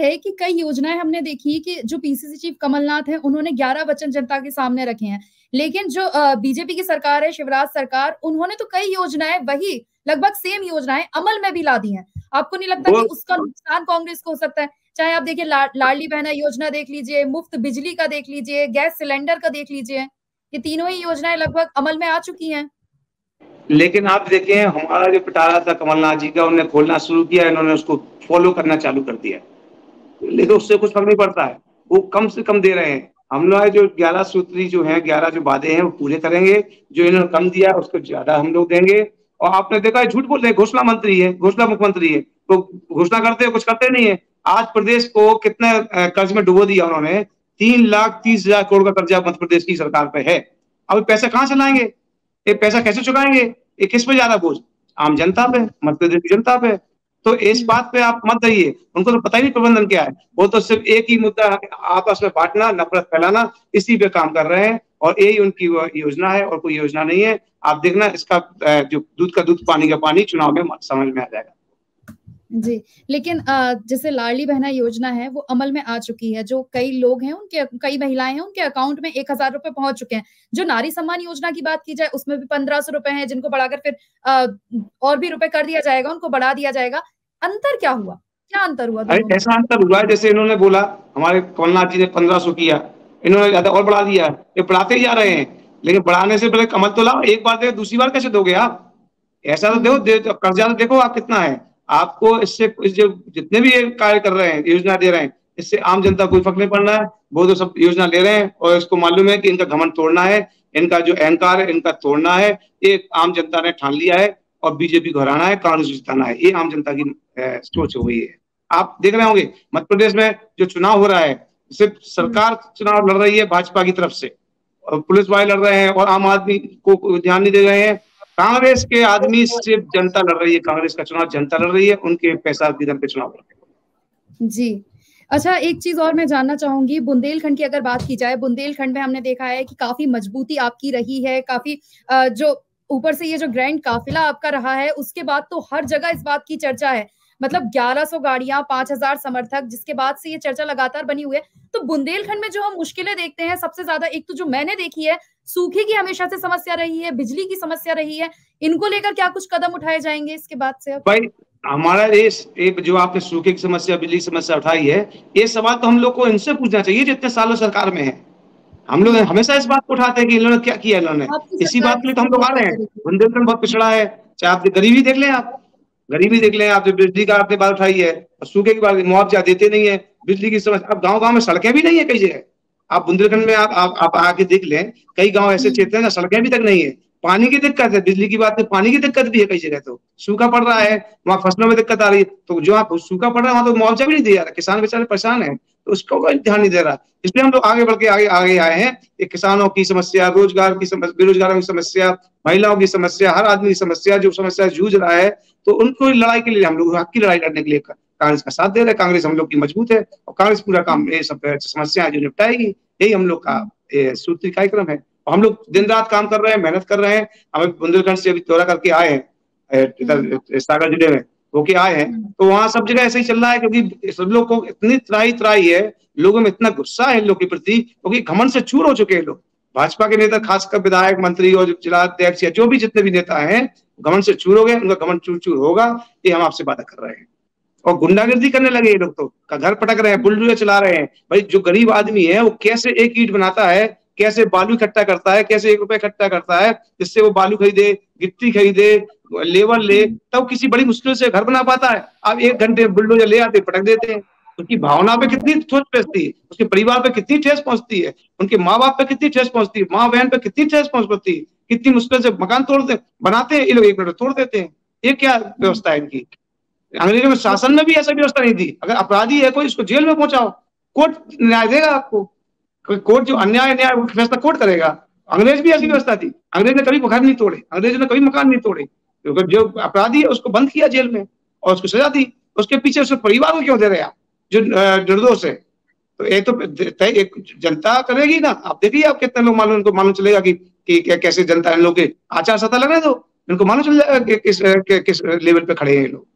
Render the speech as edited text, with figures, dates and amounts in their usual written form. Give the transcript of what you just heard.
है कि कई योजनाएं हमने देखी कि जो पीसीसी चीफ कमलनाथ हैं, उन्होंने 11 वचन जनता के सामने रखे हैं, लेकिन जो बीजेपी की सरकार है, शिवराज सरकार, उन्होंने तो कई योजनाएं वही लगभग सेम योजनाएं अमल में भी ला दी हैं। आपको नहीं लगता कि उसका नुकसान कांग्रेस को हो सकता है? चाहे आप देखिए लाडली बहना योजना देख लीजिए, मुफ्त बिजली का देख लीजिए, गैस सिलेंडर का देख लीजिए, ये तीनों ही योजनाएं लगभग अमल में आ चुकी हैं। लेकिन आप देखें, हमारा जो पिटारा था कमलनाथ जी का, उन्होंने खोलना शुरू किया, इन्होंने उसको फॉलो करना चालू कर दिया, लेकिन उससे कुछ फर्क नहीं पड़ता है। वो कम से कम दे रहे हैं। हम लोग जो 11 सूत्री जो है, 11 जो वादे हैं वो पूरे करेंगे। जो इन्होंने कम दिया उसको ज्यादा हम लोग देंगे। और आपने देखा है, झूठ बोल रहे हैं, घोषणा मंत्री है, घोषणा मुख्यमंत्री है, तो घोषणा करते हैं, कुछ करते नहीं है। आज प्रदेश को कितने कर्ज में डुबो दिया उन्होंने। 3,30,000 करोड़ का कर्जा मध्य प्रदेश की सरकार पे है। अब पैसा कहाँ से लाएंगे? ये पैसा कैसे चुकाएंगे? ये किस पे जा रहा बोझ? आम जनता पे, मध्य प्रदेश की जनता पे। तो इस बात पे आप मत रहिए, उनको तो पता ही नहीं प्रबंधन क्या है। वो तो सिर्फ एक ही मुद्दा आपस में बांटना, नफरत फैलाना, इसी पे काम कर रहे हैं और यही उनकी योजना है और कोई योजना नहीं है। आप देखना, इसका जो दूध का दूध पानी का पानी चुनाव में समझ में आ जाएगा। जी, लेकिन जैसे लाडली बहना योजना है वो अमल में आ चुकी है। जो कई लोग हैं, उनके कई महिलाएं हैं, उनके अकाउंट में 1,000 रुपए पहुंच चुके हैं। जो नारी सम्मान योजना की बात की जाए, उसमें भी 1,500 रुपए हैं, जिनको बढ़ाकर फिर और भी रुपए कर दिया जाएगा, उनको बढ़ा दिया जाएगा। अंतर क्या हुआ? क्या अंतर हुआ? ऐसा अंतर हुआ है, जैसे इन्होंने बोला, हमारे कमलनाथ जी ने 1,500 किया, इन्होंने ज्यादा और बढ़ा दिया। ये बढ़ाते ही जा रहे हैं, लेकिन बढ़ाने से पहले कमल तो लाओ। एक बार दे, दूसरी बार कैसे दोगे आप? ऐसा तो दो, कर्जा तो देखो आप कितना है। आपको इससे जो जितने भी कार्य कर रहे हैं, योजना दे रहे हैं, इससे आम जनता कोई फर्क नहीं पड़ना है। वो तो सब योजना ले रहे हैं और इसको मालूम है कि इनका घमंड तोड़ना है, इनका जो अहंकार है इनका तोड़ना है। ये आम जनता ने ठान लिया है और बीजेपी को हराना है, कांग्रेस जिताना है। ये आम जनता की सोच हो गई है। आप देख रहे होंगे मध्य प्रदेश में जो चुनाव हो रहा है, सिर्फ सरकार चुनाव लड़ रही है भाजपा की तरफ से, और पुलिस वाले लड़ रहे हैं और आम आदमी को ध्यान नहीं दे रहे हैं। कांग्रेस के आदमी सिर्फ जनता लड़ रही है, कांग्रेस का चुनाव जनता लड़ रही है, उनके पैसा के दम पे चुनाव लड़ रहे हैं। जी, अच्छा, एक चीज और मैं जानना चाहूंगी, बुंदेलखंड की अगर बात की जाए, बुंदेलखंड में हमने देखा है कि काफी मजबूती आपकी रही है, काफी जो ऊपर से ये जो ग्रैंड काफिला आपका रहा है, उसके बाद तो हर जगह इस बात की चर्चा है। मतलब 1100 गाड़ियां, 5,000 समर्थक, जिसके बाद से ये चर्चा लगातार बनी हुई है। तो बुंदेलखंड में जो हम मुश्किलें देखते हैं सबसे ज्यादा, एक तो जो मैंने देखी है, सूखे की हमेशा से समस्या रही है, बिजली की समस्या रही है। इनको लेकर क्या कुछ कदम उठाए जाएंगे इसके बाद से? भाई, हमारा जो आपने सूखे की समस्या, बिजली की समस्या उठाई है, ये सवाल तो हम लोग को इनसे पूछना चाहिए जितने सालों सरकार में है। हम लोग हमेशा इस बात को उठाते हैं कि इन्होंने क्या किया। इन्होंने इसी बात के लिए तो हम लोग आ रहे हैं। बुंदेलखंड बहुत पिछड़ा है। चाहे आप गरीबी देख लें, आप गरीबी देख लें, आप जो बिजली का आपने बात उठाई है, सूखे की बात, मुआवजा देते नहीं है, बिजली की समस्या। अब गांव-गांव में सड़कें भी नहीं है कई जगह। आप बुंदेलखंड में आप आके देख लें, कई गांव ऐसे क्षेत्र हैं सड़कें भी तक नहीं है। पानी की दिक्कत है, बिजली की बात है, पानी की दिक्कत भी है कई जगह। तो सूखा पड़ रहा है, वहाँ फसलों में दिक्कत आ रही है। तो जो आप सूखा पड़ रहा है वहां तो मुआवजा भी नहीं दिया रहा, किसान बेचारे परेशान है, तो उसको कोई ध्यान नहीं दे रहा। इसलिए हम लोग आगे बढ़ के आगे आए हैं। ये किसानों की समस्या, रोजगार की समस्या, बेरोजगारों की समस्या, महिलाओं की समस्या, हर आदमी की समस्या, जो समस्या जूझ रहा है, तो उनको लड़ाई के लिए हम लोग हक की लड़ाई लड़ने के लिए कांग्रेस का साथ दे रहे हैं। कांग्रेस हम लोग की मजबूत है और कांग्रेस पूरा काम ये सब समस्या जो निपटाएगी, यही हम लोग का सूत्री कार्यक्रम है। हम लोग दिन रात काम कर रहे हैं, मेहनत कर रहे हैं। हम बुंदेलखंड से अभी दौरा करके आए हैं, सागर जिले में होके आए हैं, तो वहां सब जगह ऐसे ही चल रहा है, क्योंकि सब लोग को इतनी त्राही है, लोगों में इतना गुस्सा है इन लोग के प्रति, क्योंकि घमंड से चूर हो चुके हैं लोग। भाजपा के नेता, खासकर विधायक, मंत्री और जिला अध्यक्ष या जो भी जितने भी नेता हैं, घमंड से चूर हो गए। उनका घमंड चूर होगा, ये हम आपसे वादा कर रहे हैं। और गुंडागर्दी करने लगे ये लोग, तो घर पटक रहे हैं, बुलडोजर चला रहे हैं। भाई, जो गरीब आदमी है वो कैसे एक ईंट बनाता है, कैसे बालू इकट्ठा करता है, कैसे 1 रुपए इकट्ठा करता है, जिससे वो बालू खरीदे, गिट्टी खरीदे, लेबर ले, तब किसी बड़ी मुश्किल से घर बना पाता है। अब 1 घंटे बुलडोजर ले आते, पटक देते हैं। उसकी भावना पे कितनी ठोस पहुंचती है, उसके परिवार पे कितनी ठेस पहुंचती है, उनके माँ बाप पे कितनी ठेस पहुंचती है, माँ बहन पे कितनी ठेस पहुंचती है। कितनी मुश्किल से मकान बनाते हैं ये लोग, 1 मिनट तोड़ देते हैं। ये क्या व्यवस्था है इनकी? अंग्रेजों में शासन में भी ऐसा व्यवस्था नहीं थी। अगर अपराधी है कोई, उसको जेल में पहुंचाओ, कोर्ट न्याय देगा आपको। कोर्ट जो अन्याय फैसला कोर्ट करेगा। अंग्रेज भी ऐसी व्यवस्था थी। अंग्रेज ने कभी घर नहीं तोड़े, अंग्रेजों ने कभी मकान नहीं तोड़े। जो अपराधी है उसको बंद किया जेल में और उसको सजा दी। उसके पीछे उसके परिवार को क्यों दे रहे आप, जो निर्दोष है? तो ये तो एक जनता करेगी ना। आप देखिए, आप कितने लोग उनको मालूम चलेगा कि कैसे जनता इन लोग के आचार संहिता लगने दो, इनको मालूम चल जाएगा कि किस लेवल पे खड़े हैं ये लोग।